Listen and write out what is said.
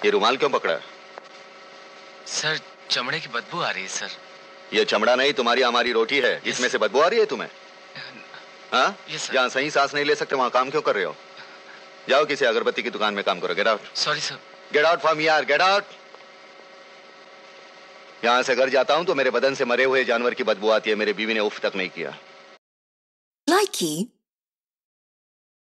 ये रुमाल क्यों पकड़ा? सर चमड़े की बदबू आ रही है सर। ये चमड़ा नहीं, तुम्हारी हमारी रोटी है, इसमें से बदबू आ रही है तुम्हें? हाँ? जहाँ सही सांस नहीं ले सकते वहाँ काम क्यों कर रहे हो? जाओ किसी अगरबत्ती की दुकान में काम करो। Get out. Sorry sir. Get out from here, get out. यहाँ से घर जाता हूँ तो मेरे बदन से मरे हुए जानवर की बदबू आती है। मेरी बीवी ने उफ तक नहीं किया। Likey